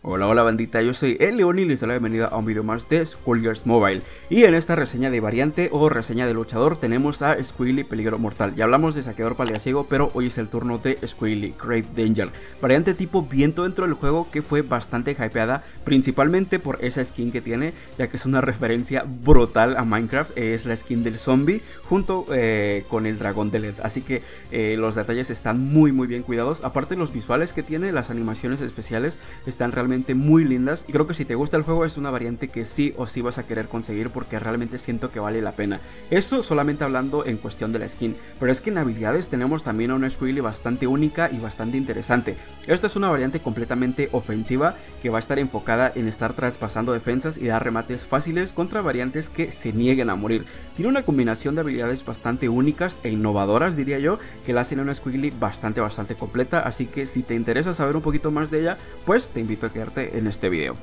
Hola, hola bandita, yo soy el León y les doy la bienvenida a un video más de Skullgirls Mobile. Y en esta reseña de variante o reseña de luchador tenemos a Squirrely Peligro Mortal. Ya hablamos de Saqueador Paliacego, pero hoy es el turno de Squirrely Grave Danger. Variante tipo viento dentro del juego que fue bastante hypeada, principalmente por esa skin que tiene, ya que es una referencia brutal a Minecraft. Es la skin del zombie junto con el dragón de LED. Así que los detalles están muy bien cuidados. Aparte los visuales que tiene, las animaciones especiales están realmente muy lindas y creo que si te gusta el juego es una variante que sí o sí vas a querer conseguir porque realmente siento que vale la pena. Eso solamente hablando en cuestión de la skin, pero es que en habilidades tenemos también a una Squirrely bastante única y bastante interesante. Esta es una variante completamente ofensiva que va a estar enfocada en estar traspasando defensas y dar remates fáciles contra variantes que se nieguen a morir. Tiene una combinación de habilidades bastante únicas e innovadoras, diría yo, que la hacen una Squirrely bastante completa, así que si te interesa saber un poquito más de ella, pues te invito a quedarte en este video.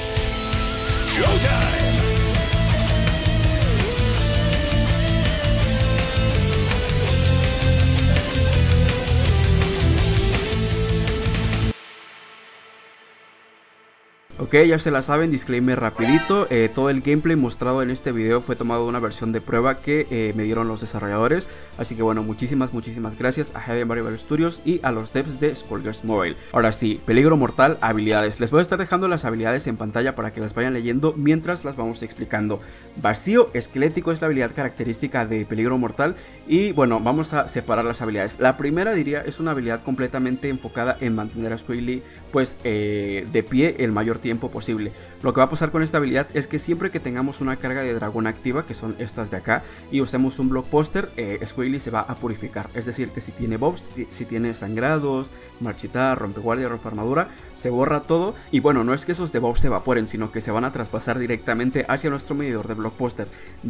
Showtime. Ok, ya se la saben, disclaimer rapidito, todo el gameplay mostrado en este video fue tomado de una versión de prueba que me dieron los desarrolladores, así que bueno, muchísimas gracias a Heavy Marvel Studios y a los devs de Skullgirls Mobile. Ahora sí, Peligro Mortal, habilidades. Les voy a estar dejando las habilidades en pantalla para que las vayan leyendo mientras las vamos explicando. Vacío esquelético es la habilidad característica de Peligro Mortal y bueno, vamos a separar las habilidades. La primera, diría, es una habilidad completamente enfocada en mantener a Squirrely pues de pie el mayor tiempo posible. Lo que va a pasar con esta habilidad es que siempre que tengamos una carga de dragón activa, que son estas de acá, y usemos un blockbuster, Squirrely se va a purificar. Es decir, que si tiene buffs, si tiene sangrados, marchitar, rompeguardia, rompe armadura, se borra todo. Y bueno, no es que esos debuffs se evaporen, sino que se van a traspasar directamente hacia nuestro medidor de blockbuster,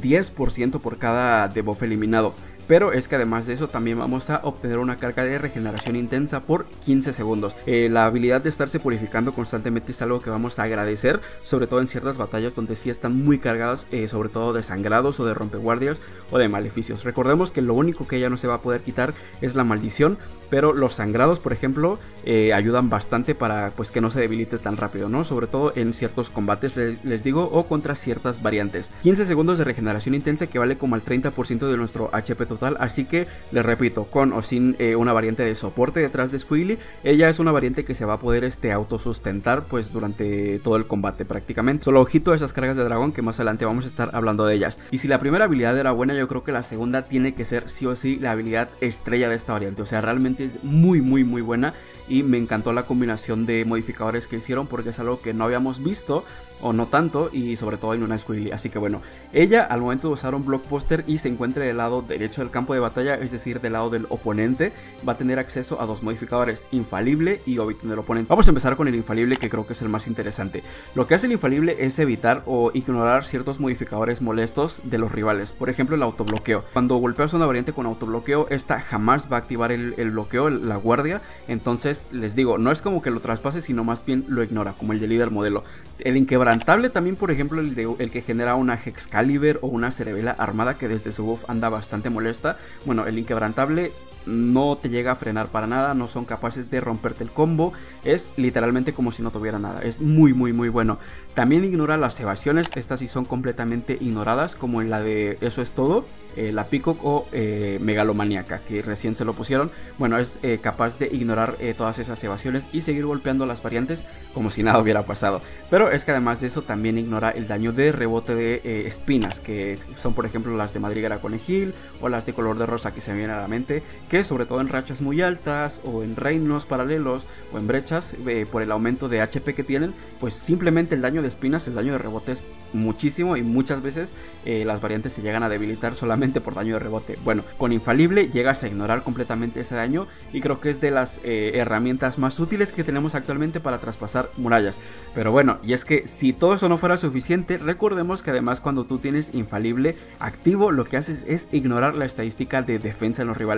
10% por cada debuff eliminado. Pero es que además de eso también vamos a obtener una carga de regeneración intensa por 15 segundos. La habilidad de estarse purificando constantemente es algo que vamos a agradecer, sobre todo en ciertas batallas donde sí están muy cargadas, sobre todo de sangrados o de rompeguardias o de maleficios. Recordemos que lo único que ella no se va a poder quitar es la maldición, pero los sangrados, por ejemplo, ayudan bastante para pues que no se debilite tan rápido, ¿no? Sobre todo en ciertos combates, les digo, o contra ciertas variantes. 15 segundos de regeneración intensa que vale como al 30% de nuestro HP total. Así que les repito, con o sin una variante de soporte detrás de Squirrely, ella es una variante que se va a poder autosustentar pues durante todo el combate prácticamente. Solo ojito a esas cargas de dragón que más adelante vamos a estar hablando de ellas. Y si la primera habilidad era buena, yo creo que la segunda tiene que ser sí o sí la habilidad estrella de esta variante. O sea, realmente es muy buena y me encantó la combinación de modificadores que hicieron porque es algo que no habíamos visto o no tanto, y sobre todo en una Squirrely. Así que bueno, ella al momento de usar un blockbuster y se encuentre del lado derecho del campo de batalla, es decir del lado del oponente, va a tener acceso a dos modificadores, infalible y obituario del oponente. Vamos a empezar con el infalible, que creo que es el más interesante. Lo que hace el infalible es evitar o ignorar ciertos modificadores molestos de los rivales, por ejemplo el autobloqueo. Cuando golpeas una variante con autobloqueo, esta jamás va a activar el bloqueo, la guardia. Entonces les digo, no es como que lo traspase, sino más bien lo ignora, como el de líder modelo. El inquebrantable también, por ejemplo, el que genera una Hexcalibur o una Cerebela armada, que desde su buff anda bastante molesta. Bueno, el inquebrantable no te llega a frenar para nada, no son capaces de romperte el combo, es literalmente como si no tuviera nada, es muy bueno. También ignora las evasiones, estas sí son completamente ignoradas, como en la de Eso es Todo, la Peacock o Megalomaníaca, que recién se lo pusieron. Bueno, es capaz de ignorar todas esas evasiones y seguir golpeando a las variantes como si nada hubiera pasado. Pero es que además de eso también ignora el daño de rebote de espinas, que son por ejemplo las de Madriguera Conejil o las de color de rosa que se me vienen a la mente, que sobre todo en rachas muy altas o en reinos paralelos o en brechas, por el aumento de HP que tienen, pues simplemente el daño de espinas, el daño de rebote es muchísimo y muchas veces las variantes se llegan a debilitar solamente por daño de rebote. Bueno, con infalible llegas a ignorar completamente ese daño y creo que es de las herramientas más útiles que tenemos actualmente para traspasar murallas. Pero bueno, y es que si todo eso no fuera suficiente, recordemos que además cuando tú tienes infalible activo, lo que haces es ignorar la estadística de defensa en los rivales.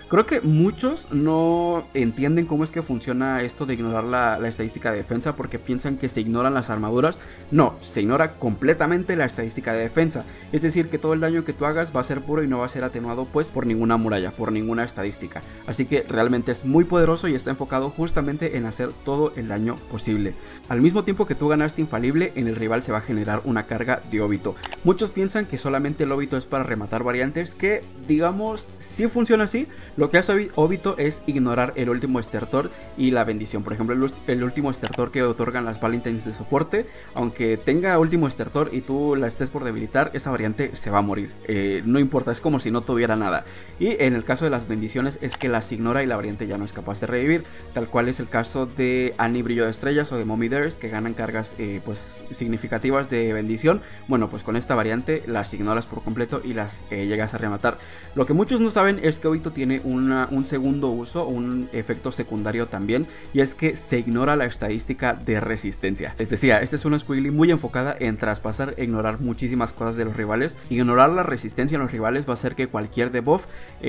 Creo que muchos no entienden cómo es que funciona esto de ignorar la estadística de defensa, porque piensan que se ignoran las armaduras. No, se ignora completamente la estadística de defensa, es decir que todo el daño que tú hagas va a ser puro y no va a ser atenuado pues por ninguna muralla, por ninguna estadística. Así que realmente es muy poderoso y está enfocado justamente en hacer todo el daño posible. Al mismo tiempo que tú ganaste infalible, en el rival se va a generar una carga de óbito. Muchos piensan que solamente el óbito es para rematar variantes, que digamos sí funciona así. Lo que hace óbito es ignorar el último estertor y la bendición. Por ejemplo, el último estertor que otorgan las Valentines de soporte, aunque tenga último estertor y tú la estés por debilitar, esa variante se va a morir. No importa, es como si no tuviera nada. Y en el caso de las bendiciones es que las ignora y la variante ya no es capaz de revivir, tal cual es el caso de Annie Brillo de Estrellas o de Mommy Dearest, que ganan cargas pues significativas de bendición. Bueno, pues con esta variante las ignoras por completo y las llegas a rematar. Lo que muchos no saben es que óbito tiene un segundo uso, un efecto secundario también, y es que se ignora la estadística de resistencia. Les decía, esta es una Squigly muy enfocada en traspasar e ignorar muchísimas cosas de los rivales. Ignorar la resistencia en los rivales va a hacer que cualquier debuff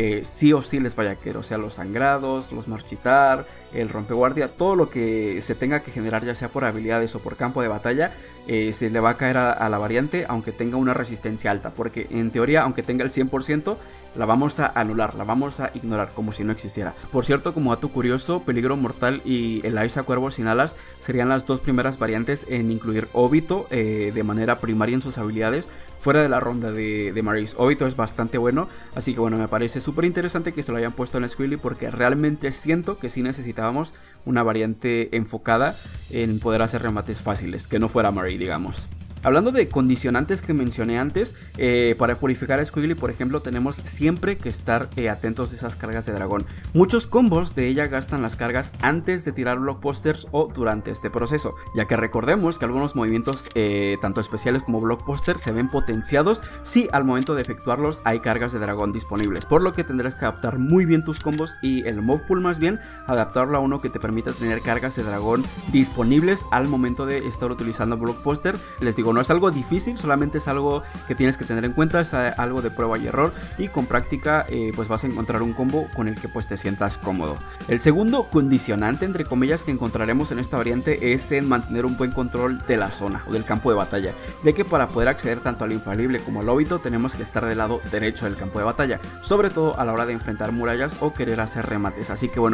sí o sí les vaya a querer, o sea, los sangrados, los marchitar, el rompeguardia, todo lo que se tenga que generar, ya sea por habilidades o por campo de batalla, se le va a caer a la variante, aunque tenga una resistencia alta, porque en teoría, aunque tenga el 100%, la vamos a anular, la vamos a ignorar como si no existiera. Por cierto, como dato curioso, Peligro Mortal y Eliza Cuervo sin alas serían las dos primeras variantes en incluir óbito de manera primaria en sus habilidades, fuera de la ronda de Maris. Óbito es bastante bueno, así que bueno, me parece súper interesante que se lo hayan puesto en Squigly, porque realmente siento que sí necesitábamos una variante enfocada en poder hacer remates fáciles, que no fuera Marie, digamos. Hablando de condicionantes que mencioné antes, para purificar a Squigly, por ejemplo, tenemos siempre que estar atentos a esas cargas de dragón. Muchos combos de ella gastan las cargas antes de tirar blockbusters o durante este proceso, ya que recordemos que algunos movimientos, tanto especiales como blockbusters, se ven potenciados si al momento de efectuarlos hay cargas de dragón disponibles, por lo que tendrás que adaptar muy bien tus combos y el move pool más bien, adaptarlo a uno que te permita tener cargas de dragón disponibles al momento de estar utilizando blockbuster. Les digo, no es algo difícil, solamente es algo que tienes que tener en cuenta, es algo de prueba y error, y con práctica pues vas a encontrar un combo con el que pues te sientas cómodo. El segundo condicionante, entre comillas, que encontraremos en esta variante es en mantener un buen control de la zona o del campo de batalla, ya que para poder acceder tanto al infalible como al óbito tenemos que estar del lado derecho del campo de batalla, sobre todo a la hora de enfrentar murallas o querer hacer remates. Así que bueno,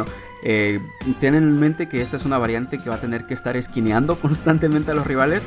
tienen en mente que esta es una variante que va a tener que estar esquineando constantemente a los rivales,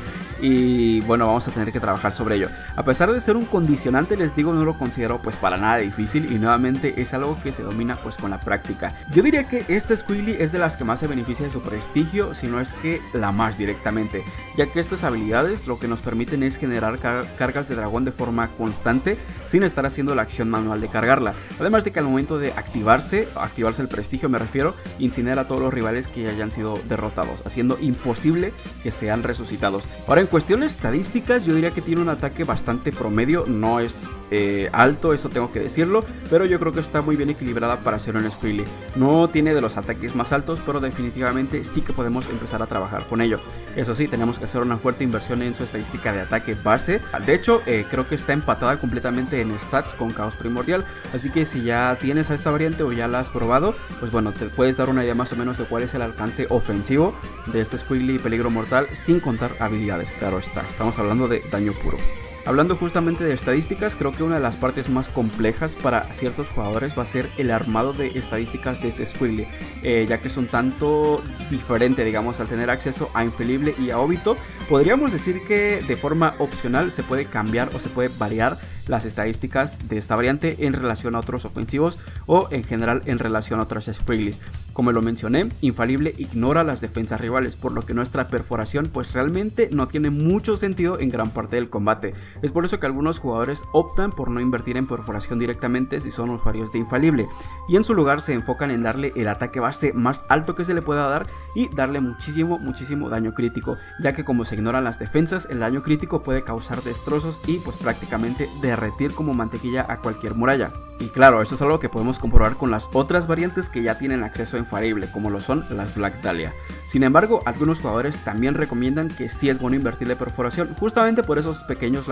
y bueno, vamos a tener que trabajar sobre ello. A pesar de ser un condicionante, les digo, no lo considero pues para nada difícil, y nuevamente es algo que se domina pues con la práctica. Yo diría que esta Squigly es de las que más se beneficia de su prestigio, si no es que la más directamente, ya que estas habilidades lo que nos permiten es generar cargas de dragón de forma constante sin estar haciendo la acción manual de cargarla. Además de que al momento de activarse el prestigio me refiero, incinera a todos los rivales que ya hayan sido derrotados, haciendo imposible que sean resucitados. Ahora, en cuestiones estadísticas, yo diría que tiene un ataque bastante promedio, no es alto, eso tengo que decirlo, pero yo creo que está muy bien equilibrada para ser un Squigly. No tiene de los ataques más altos, pero definitivamente sí que podemos empezar a trabajar con ello. Eso sí, tenemos que hacer una fuerte inversión en su estadística de ataque base. De hecho, creo que está empatada completamente en stats con Caos Primordial, así que si ya tienes a esta variante o ya la has probado, pues bueno, te puedes dar una idea más o menos de cuál es el alcance ofensivo de este Squigly Peligro Mortal, sin contar habilidades, claro está, estamos hablando de daño puro. Hablando justamente de estadísticas, creo que una de las partes más complejas para ciertos jugadores va a ser el armado de estadísticas de este Squigly, ya que es un tanto diferente, digamos, al tener acceso a infalible y a óbito. Podríamos decir que de forma opcional se puede cambiar o se puede variar las estadísticas de esta variante en relación a otros ofensivos o en general en relación a otras Squiglys. Como lo mencioné, infalible ignora las defensas rivales, por lo que nuestra perforación pues realmente no tiene mucho sentido en gran parte del combate. Es por eso que algunos jugadores optan por no invertir en perforación directamente si son usuarios de infalible, y en su lugar se enfocan en darle el ataque base más alto que se le pueda dar y darle muchísimo daño crítico, ya que como se ignoran las defensas, el daño crítico puede causar destrozos y pues prácticamente derretir como mantequilla a cualquier muralla. Y claro, eso es algo que podemos comprobar con las otras variantes que ya tienen acceso a infalible, como lo son las Black Dahlia. Sin embargo, algunos jugadores también recomiendan que sí es bueno invertirle perforación, justamente por esos pequeños lapsos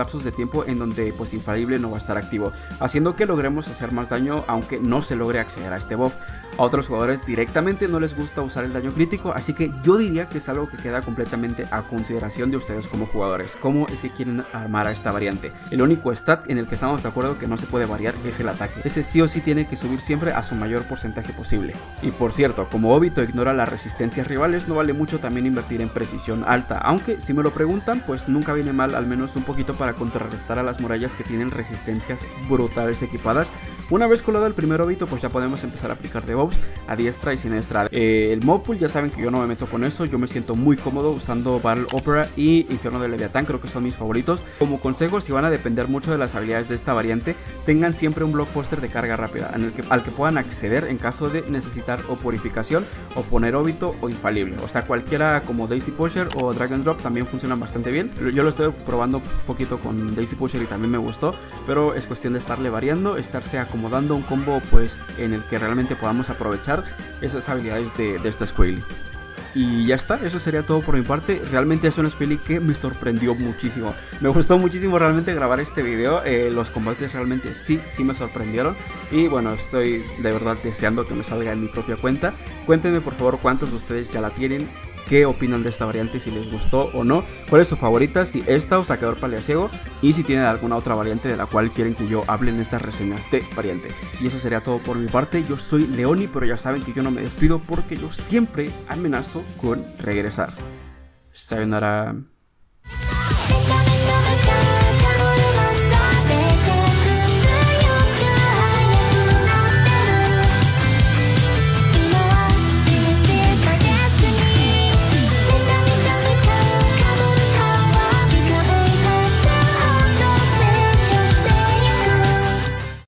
lapsos de tiempo en donde pues infalible no va a estar activo, haciendo que logremos hacer más daño aunque no se logre acceder a este buff. A otros jugadores directamente no les gusta usar el daño crítico, así que yo diría que es algo que queda completamente a consideración de ustedes como jugadores, cómo es que quieren armar a esta variante. El único stat en el que estamos de acuerdo que no se puede variar es el ataque, ese sí o sí tiene que subir siempre a su mayor porcentaje posible. Y por cierto, como Obito ignora las resistencias rivales, no vale mucho también invertir en precisión alta, aunque si me lo preguntan pues nunca viene mal al menos un poquito para contrarrestar a las murallas que tienen resistencias brutales equipadas. Una vez colado el primer Obito pues ya podemos empezar a aplicar debuffs a diestra y siniestra. El mob pool ya saben que yo no me meto con eso, yo me siento muy cómodo usando Battle Opera y Infierno de Leviatán, creo que son mis favoritos. Como consejo, si van a depender mucho de las habilidades de esta variante, tengan siempre un blockbuster de carga rápida al que puedan acceder en caso de necesitar o purificación o poner Obito o infalible. O sea, cualquiera como Daisy Pusher o Dragon Drop también funcionan bastante bien. Yo lo estoy probando un poquito con Daisy Pusher y también me gustó, pero es cuestión de estarle variando, estarse acomodando un combo pues en el que realmente podamos aprovechar esas habilidades de esta Squally. Y ya está, eso sería todo por mi parte. Realmente es una Squally que me sorprendió muchísimo. Me gustó muchísimo realmente grabar este video. Los combates realmente sí me sorprendieron. Y bueno, estoy de verdad deseando que me salga en mi propia cuenta. Cuéntenme por favor cuántos de ustedes ya la tienen, qué opinan de esta variante, si les gustó o no, cuál es su favorita, si esta o Saqueador Paliacego, y si tienen alguna otra variante de la cual quieren que yo hable en estas reseñas de variante. Y eso sería todo por mi parte. Yo soy Leoni, pero ya saben que yo no me despido porque yo siempre amenazo con regresar. Sayonara.